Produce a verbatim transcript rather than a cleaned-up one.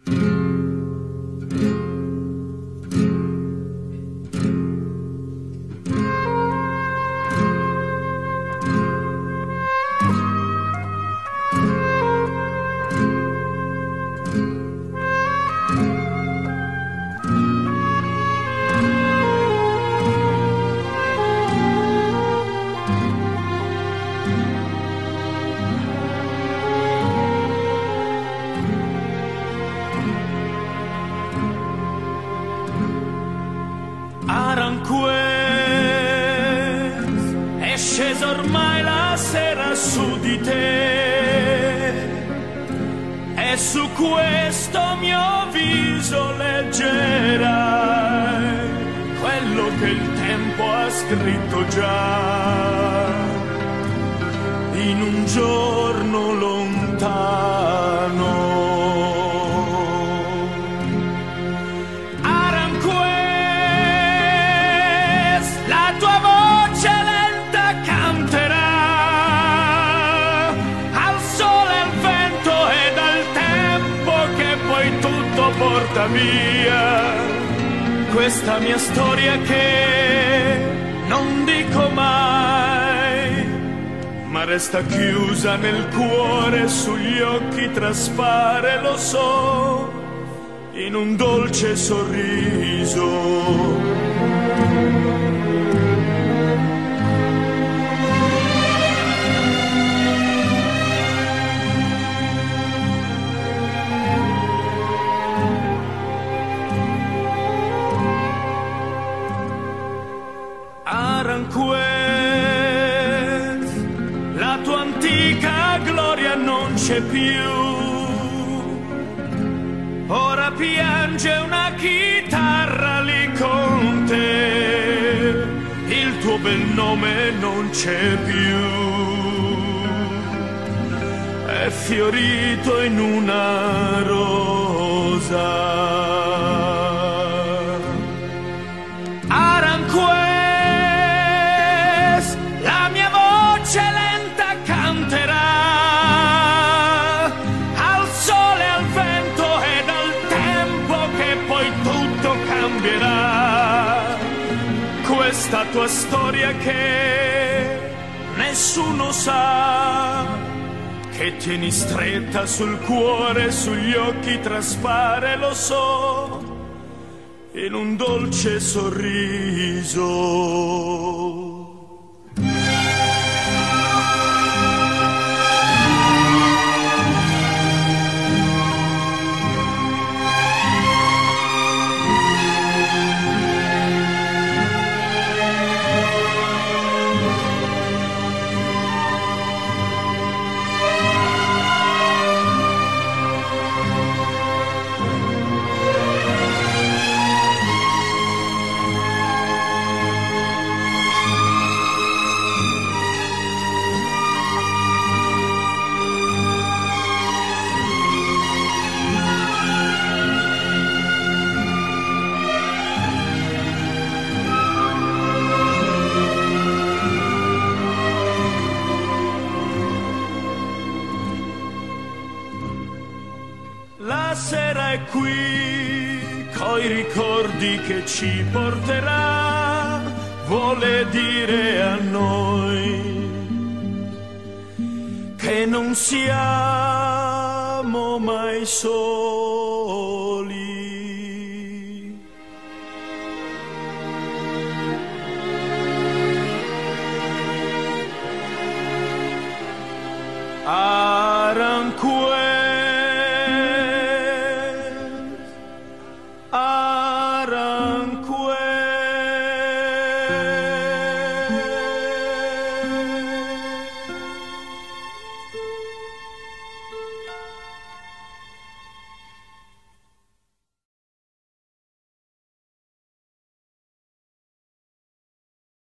Aranjuez, è scesa ormai la sera su di te e su questo mio viso leggerai quello che il tempo ha scritto già in un giorno lontano. Porta via questa mia storia che non dico mai, ma resta chiusa nel cuore, sugli occhi traspare, lo so, in un dolce sorriso. Aranjuez, la tua antica gloria non c'è più, ora piange una chitarra lì con te, il tuo bel nome non c'è più, è fiorito in una rosa. Questa tua storia che nessuno sa, che tieni stretta sul cuore, sugli occhi traspare, lo so, in un dolce sorriso. La sera è qui, coi ricordi che ci porterà, vuole dire a noi che non siamo mai soli. Ah,